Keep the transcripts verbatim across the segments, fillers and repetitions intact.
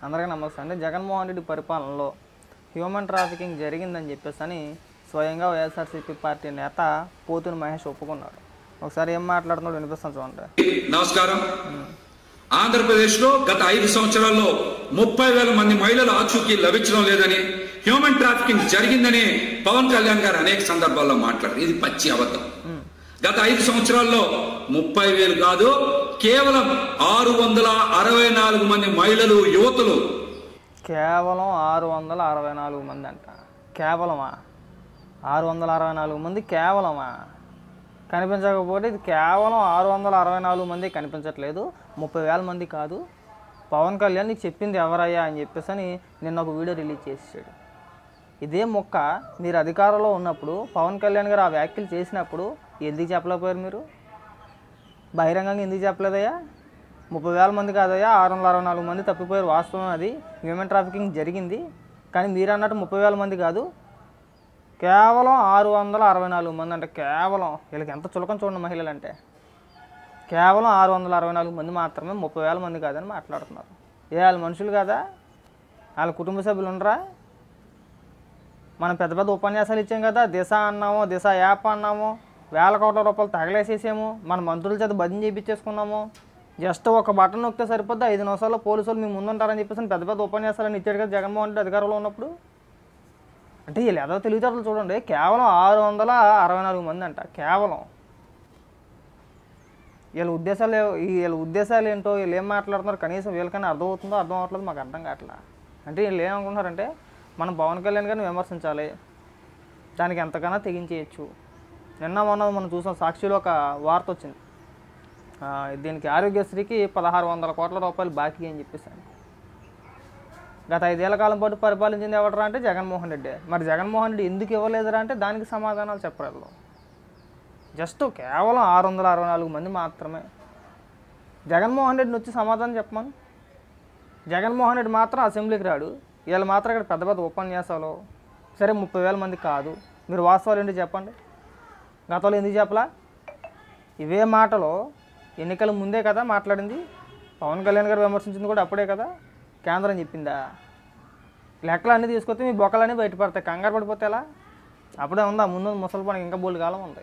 అందరికీ నమస్తే అండి. జగన్మోహన్ రెడ్డి పరిపాలనలో హ్యూమన్ ట్రాఫికింగ్ జరిగిందని చెప్పేసి అని స్వయంగా వైఎస్ఆర్సీపీ పార్టీ నేత పోతుని మహేష్ ఒప్పుకున్నాడు. ఒకసారి ఏం మాట్లాడుతున్నాడు వినిపిస్తాను చూడండి. నమస్కారం. ఆంధ్రప్రదేశ్లో గత ఐదు సంవత్సరాల్లో ముప్పై వేల మంది మహిళలు ఆచూకీ లభించడం లేదని, హ్యూమన్ ట్రాఫికింగ్ జరిగిందని పవన్ కళ్యాణ్ గారు అనేక సందర్భాల్లో మాట్లాడారు. ఇది పచ్చి అబద్ధం. గత ఐదు సంవత్సరాల్లో ముప్పై వేలు కాదు, కేవలం ఆరు వందల అరవై నాలుగు మంది మహిళలు, యువతులు. కేవలం ఆరు వందల అరవై నాలుగు మంది అంట. కేవలమా? ఆరు వందల అరవై నాలుగు మంది కేవలమా? కనిపించకపోతే ఇది కేవలం ఆరు వందల అరవై నాలుగు మంది కనిపించట్లేదు, ముప్పై వేల మంది కాదు. పవన్ కళ్యాణ్ నీకు చెప్పింది ఎవరయ్యా అని చెప్పేసి అని నిన్న ఒక వీడియో రిలీజ్ చేసాడు. ఇదే మొక్క మీరు అధికారంలో ఉన్నప్పుడు పవన్ కళ్యాణ్ గారు ఆ వ్యాఖ్యలు చేసినప్పుడు ఎందుకు చెప్పలేకపోయారు? మీరు బహిరంగంగా ఎందుకు చెప్పలేదయ్యా? ముప్పై వేల మంది కాదయ్యా, ఆరు వందల అరవై నాలుగు మంది తప్పిపోయారు. వాస్తవం, అది హ్యూమన్ ట్రాఫికింగ్ జరిగింది. కానీ మీరు అన్నట్టు ముప్పై వేల మంది కాదు, కేవలం ఆరు వందల అరవై నాలుగు మంది అంటే. కేవలం వీళ్ళకి ఎంత చులకం చూడండి. మహిళలు అంటే కేవలం ఆరు వందల అరవై నాలుగు మంది మాత్రమే, ముప్పై వేల మంది కాదని మాట్లాడుతున్నారు. ఏ వాళ్ళ మనుషులు కాదా? వాళ్ళ కుటుంబ సభ్యులు ఉండరా? మనం పెద్ద పెద్ద ఉపన్యాసాలు ఇచ్చాం కదా, దిశ అన్నాము, దిశ యాప్ అన్నాము, వేల కోట్ల రూపాయలు తగలేసేసాము, మన మంత్రుల చేత భజన చేయించేసుకున్నాము. జస్ట్ ఒక బటన్ నొక్కితే సరిపోద్ది, ఐదు నిమిషాల్లో పోలీసులు మీ ముందుంటారని చెప్పేసి పెద్ద పెద్ద ఉపన్యాసాలను ఇచ్చాడు కదా జగన్మోహన్ రెడ్డి అధికారంలో ఉన్నప్పుడు. అంటే వీళ్ళు ఏదో తెలివితేటలు చూడండి. కేవలం ఆరు వందల అరవై నాలుగు మంది అంట. కేవలం వీళ్ళ ఉద్దేశాలు వీళ్ళ ఉద్దేశాలు ఏంటో, వీళ్ళు ఏం మాట్లాడుతున్నారు కనీసం వీళ్ళకైనా అర్థం అవుతుందో అర్థం అవ్వట్లేదు, మాకు అర్థం కావట్లా. అంటే వీళ్ళు ఏమనుకుంటున్నారంటే మనం పవన్ కళ్యాణ్ గారిని విమర్శించాలి, దానికి ఎంతకైనా తెగించేయచ్చు. నిన్న మొన్న మనం చూసాం, సాక్షిలో ఒక వార్త వచ్చింది, దీనికి ఆరోగ్యశ్రీకి పదహారు వందల కోట్ల రూపాయలు బాకీ అని చెప్పేసాను. గత ఐదేళ్ల కాలం పాటు పరిపాలించింది ఎవడరా అంటే జగన్మోహన్ రెడ్డి. మరి జగన్మోహన్ రెడ్డి ఎందుకు ఇవ్వలేదురా అంటే దానికి సమాధానాలు చెప్పరు. జస్ట్ కేవలం ఆరు వందల అరవై నాలుగు మంది మాత్రమే. జగన్మోహన్ రెడ్డిని వచ్చి సమాధానం చెప్పమని. జగన్మోహన్ రెడ్డి మాత్రం అసెంబ్లీకి రాడు, వీళ్ళు మాత్రం ఇక్కడ పెద్ద పెద్ద ఉపన్యాసాలు. సరే ముప్పై వేల మంది కాదు, మీరు వాస్తవాలు ఏంటి చెప్పండి. గతంలో ఎందుకు చెప్పలా? ఇవే మాటలు ఎన్నికల ముందే కదా మాట్లాడింది. పవన్ కళ్యాణ్ గారు విమర్శించింది కూడా అప్పుడే కదా. కేంద్రం చెప్పిందా? లెక్కలు అన్నీ తీసుకొస్తే మీ బొక్కలన్నీ బయటపడతాయి, కంగారు పడిపోతే ఎలా? అప్పుడే ఉందా? ముందు ముసలి పనికి ఇంకా బోల్డ్ కాలం ఉంది.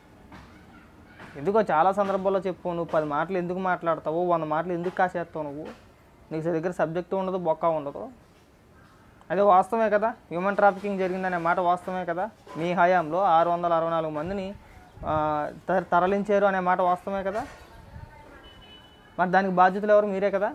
ఎందుకో చాలా సందర్భాల్లో చెప్పు, నువ్వు పది మాటలు ఎందుకు మాట్లాడతావు, వంద మాటలు ఎందుకు కాసేస్తావు నువ్వు, నీకు దగ్గర సబ్జెక్టు ఉండదు, బొక్క ఉండదు. అదే వాస్తవమే కదా, హ్యూమన్ ట్రాఫికింగ్ జరిగిందనే మాట వాస్తవమే కదా. మీ హయాంలో ఆరు వందల అరవై నాలుగు మందిని తరలించారు అనే మాట వాస్తవమే కదా. మరి దానికి బాధ్యతలు ఎవరు? మీరే కదా.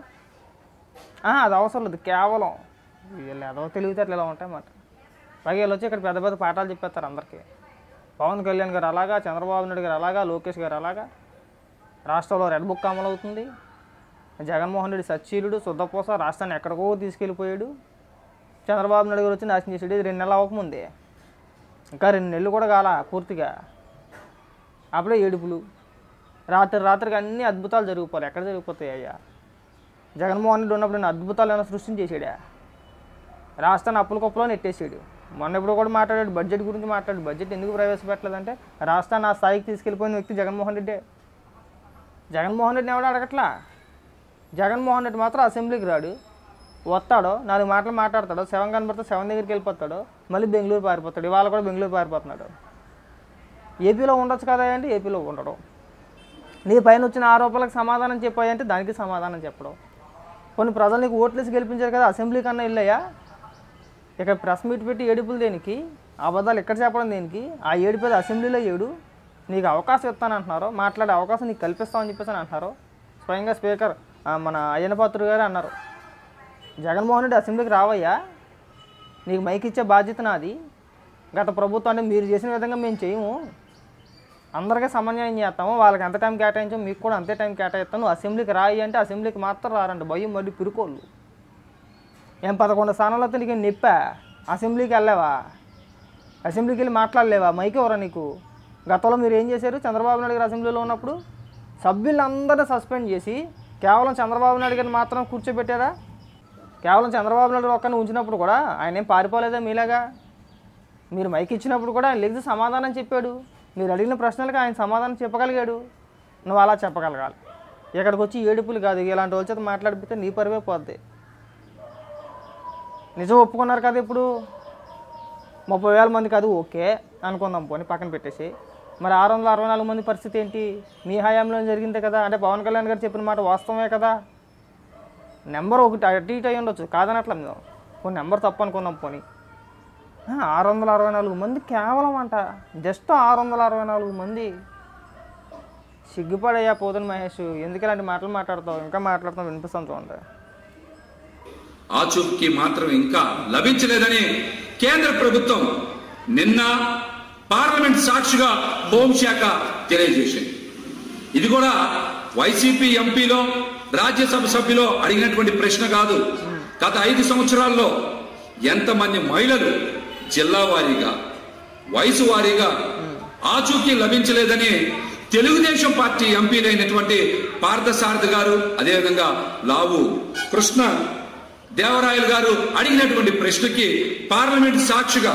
అది అవసరం లేదు. కేవలం వీళ్ళు ఏదో తెలివితేటలు ఇలా ఉంటాయి మాట. పైగా వీళ్ళు వచ్చి ఇక్కడ పెద్ద పెద్ద పాఠాలు చెప్పేస్తారు అందరికీ. పవన్ కళ్యాణ్ గారు అలాగా, చంద్రబాబు నాయుడు గారు అలాగా, లోకేష్ గారు అలాగా. రాష్ట్రంలో రెడ్ బుక్ అమలు అవుతుంది. జగన్మోహన్ రెడ్డి సచ్చీలుడు, శుద్ధపోస, రాష్ట్రాన్ని ఎక్కడికో తీసుకెళ్ళిపోయాడు. చంద్రబాబు నాయుడు గారు వచ్చి నాశనం చేసాడు. ఇది రెండు నెలలు అవ్వకముందే, ఇంకా రెండు నెలలు కూడా కాల పూర్తిగా. అప్పుడే ఏడుపులు. రాత్రి రాత్రికి అన్ని అద్భుతాలు జరిగిపోవాలి. ఎక్కడ జరిగిపోతాయి అయ్యా? జగన్మోహన్ రెడ్డి ఉన్నప్పుడు నేను అద్భుతాలు ఏమైనా సృష్టించేసాడా? రాష్ట్రాన్ని అప్పుల కుప్పలో నెట్టేసాడు. మొన్న ఎప్పుడు కూడా మాట్లాడాడు, బడ్జెట్ గురించి మాట్లాడు. బడ్జెట్ ఎందుకు ప్రవేశపెట్టలేదంటే రాష్ట్రాన్ని ఆ స్థాయికి తీసుకెళ్ళిపోయిన వ్యక్తి జగన్మోహన్ రెడ్డే. జగన్మోహన్ రెడ్డిని ఎవడో అడగట్లా. జగన్మోహన్ రెడ్డి మాత్రం అసెంబ్లీకి రాడు, వస్తాడో నాలుగు మాటలు మాట్లాడతాడు, సెవెన్ కనబడితే సెవెన్ దగ్గరికి వెళ్ళిపోతాడు, మళ్ళీ బెంగళూరు పారిపోతాడు. ఇవాళ కూడా బెంగళూరు పారిపోతున్నాడు. ఏపీలో ఉండొచ్చు కదా అంటే ఏపీలో ఉండడం. నీ పైన వచ్చిన ఆరోపణలకు సమాధానం చెప్పాయంటే దానికి సమాధానం చెప్పడం. కొన్ని ప్రజలు నీకు ఓట్లేసి గెలిపించారు కదా, అసెంబ్లీ కన్నా వెళ్ళాయా? ఇక్కడ ప్రెస్ మీట్ పెట్టి ఏడుపులు దేనికి? అబద్ధాలు ఎక్కడ చెప్పడం దేనికి? ఆ ఏడుపేది అసెంబ్లీలో ఏడు. నీకు అవకాశం ఇస్తానంటున్నారు, మాట్లాడే అవకాశం నీకు కల్పిస్తామని చెప్పేసి అంటున్నారు. స్వయంగా స్పీకర్ మన అయ్యన్న పాత్రుడు గారు అన్నారు, జగన్మోహన్ రెడ్డి అసెంబ్లీకి రావయ్యా, నీకు మైక్ ఇచ్చే బాధ్యత నాది. గత ప్రభుత్వాన్ని మీరు చేసిన విధంగా మేము చేయము, అందరికీ సమన్వయం చేస్తాము, వాళ్ళకి ఎంత టైం కేటాయించాము మీకు కూడా అంతే టైం కేటాయిస్తాను, అసెంబ్లీకి రాయి అంటే అసెంబ్లీకి మాత్రం రారండి. భయం మళ్ళీ పిరుకోళ్ళు. ఏం పదకొండు స్థానాలతో నీకు నిప్పా? అసెంబ్లీకి వెళ్ళావా? అసెంబ్లీకి వెళ్ళి మాట్లాడలేవా? మైక్ ఎవరా నీకు? గతంలో మీరు ఏం చేశారు? చంద్రబాబు నాయుడు గారు అసెంబ్లీలో ఉన్నప్పుడు సభ్యులందరినీ సస్పెండ్ చేసి కేవలం చంద్రబాబు నాయుడు గారిని మాత్రం కూర్చోబెట్టారా? కేవలం చంద్రబాబు నాయుడు ఒక్కరిని ఉంచినప్పుడు కూడా ఆయన ఏం పారిపోలేదా మీలాగా? మీరు మైక్ ఇచ్చినప్పుడు కూడా ఆయన లెగ్స్ సమాధానం చెప్పాడు. మీరు అడిగిన ప్రశ్నలకు ఆయన సమాధానం చెప్పగలిగాడు. నువ్వు అలా చెప్పగలగాలి. ఇక్కడికి వచ్చి ఏడుపులు కాదు, ఇలాంటి వాళ్ళ చేత మాట్లాడిపోతే నీ పరివే పోద్ది. నిజం ఒప్పుకున్నారు కదా. ఇప్పుడు ముప్పై వేల మందికి అది ఓకే అనుకుందాం, పోనీ పక్కన పెట్టేసి. మరి ఆరు వందల అరవై నాలుగు మంది పరిస్థితి ఏంటి? మీ హయాంలో జరిగిందే కదా. అంటే పవన్ కళ్యాణ్ గారు చెప్పిన మాట వాస్తవమే కదా. నెంబర్ ఒకటి అటు ఇటు అయి ఉండొచ్చు, కాదనట్ల మేము పోనీ నెంబర్ తప్పు అనుకుందాం. పోనీ ఆరు వందల అరవై నాలుగు మంది కేవలం అంట, జస్ట్ ఆరు వందల అరవై నాలుగు మంది. సిగ్గుపడయ్యా పోతున్న మహేష్, ఎందుకు ఇలాంటి మాటలు మాట్లాడతావు? ఇంకా మాట్లాడుతావు, వినిపిస్తాం చూడండి. ఆచూకీ మాత్రం ఇంకా లభించలేదని కేంద్ర ప్రభుత్వం నిన్న పార్లమెంట్ సాక్షిగా హోంశాఖ తెలియజేసింది. ఇది కూడా వైసీపీ ఎంపీలో రాజ్యసభ సభ్యులో అడిగినటువంటి ప్రశ్న కాదు. గత ఐదు సంవత్సరాల్లో ఎంతమంది మహిళలు జిల్లా వారీగా వయసు వారీగా ఆచూకీ లభించలేదని తెలుగుదేశం పార్టీ ఎంపీలైనటువంటి పార్థసారథి గారు, అదేవిధంగా లావు కృష్ణ దేవరాయలు గారు అడిగినటువంటి ప్రశ్నకి పార్లమెంట్ సాక్షిగా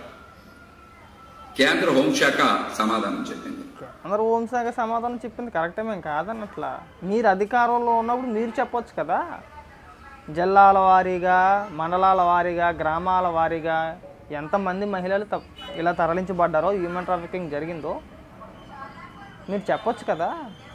కేంద్ర హోంశాఖ సమాధానం చెప్పింది. అందరూ హోంశాఖ సమాధానం చెప్పింది కరెక్టే, మేము కాదన్నట్లా. మీరు అధికారంలో ఉన్నప్పుడు మీరు చెప్పొచ్చు కదా. జిల్లాల వారీగా, మండలాల వారీగా, గ్రామాల వారీగా ఎంతమంది మహిళలు త ఇలా తరలించబడ్డారో, హ్యూమన్ ట్రాఫికింగ్ జరిగిందో మీరు చెప్పొచ్చు కదా.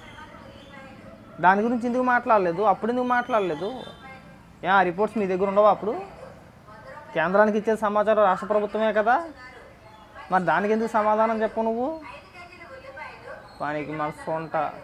దాని గురించి ఎందుకు మాట్లాడలేదు? అప్పుడు ఎందుకు మాట్లాడలేదు? ఏ ఆ రిపోర్ట్స్ మీ దగ్గర ఉండవా? అప్పుడు కేంద్రానికి ఇచ్చే సమాచారం రాష్ట్ర ప్రభుత్వమే కదా. మరి దానికి ఎందుకు సమాధానం చెప్పు నువ్వు? వానికి మనసు ఉంటా